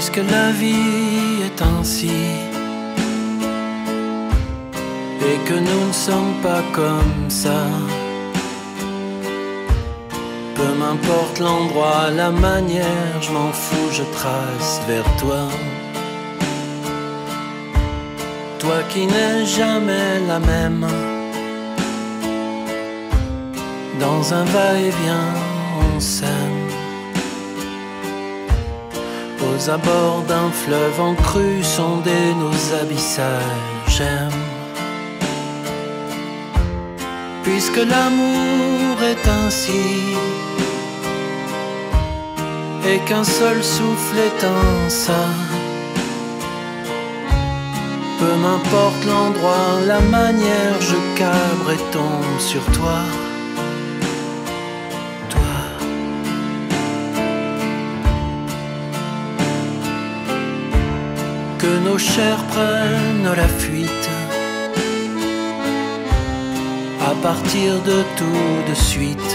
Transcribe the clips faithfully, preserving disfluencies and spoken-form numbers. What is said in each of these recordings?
puisque la vie est ainsi, et que nous ne sommes pas comme ça. Peu m'importe l'endroit, la manière, je m'en fous, je trace vers toi. Toi qui n'es jamais la même, dans un va-et-vient on s'aime. Aux abords d'un fleuve en crue, sonder nos abyssages, j'aime. Puisque l'amour est ainsi, et qu'un seul souffle éteint ça. Peu m'importe l'endroit, la manière, je cabre et tombe sur toi. Toi. Que nos chairs prennent la fuite, à partir de tout de suite.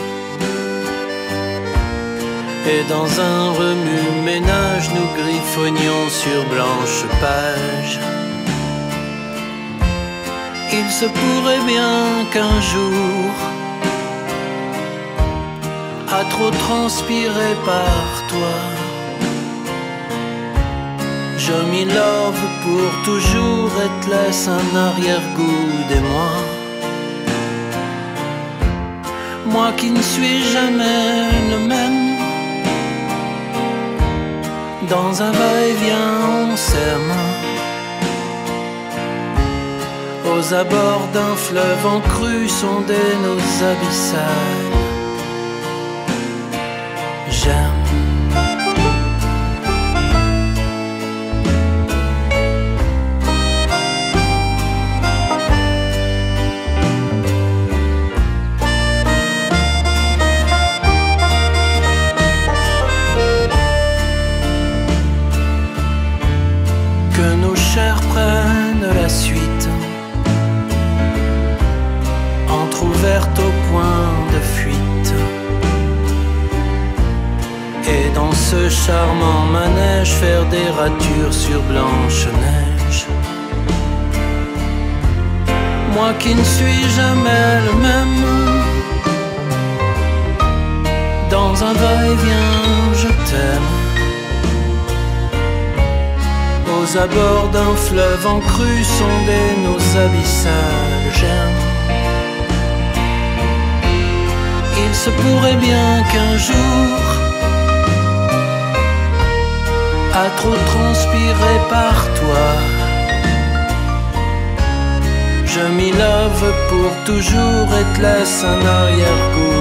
Et dans un remue-ménage, nous griffonnions sur blanche page. Il se pourrait bien qu'un jour, à trop transpirer par toi, je m'y love pour toujours et te laisse un arrière-goût des mois. Moi qui ne suis jamais le même, dans un va-et-vient on s'aime. Aux abords d'un fleuve en crue, sonder nos abyssales, j'aime. Que nos chairs prennent la suite, entr'ouverte au point de fuite. Et dans ce charmant manège, faire des ratures sur blanche neige. Moi qui ne suis jamais le même, dans un va-et-vient je t'aime. Aux abords d'un fleuve en crue, sonder nos abyssales, j'aime. Il se pourrait bien qu'un jour, à trop transpirer par toi, je m'y lave pour toujours et te laisse un arrière-goût